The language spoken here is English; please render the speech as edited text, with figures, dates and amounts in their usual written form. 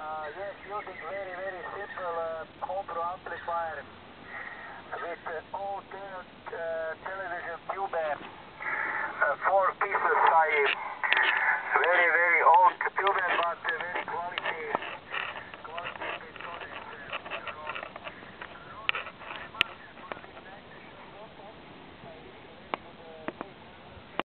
Yes, using very, very simple homebrew amplifier with old television tube, 4 pieces,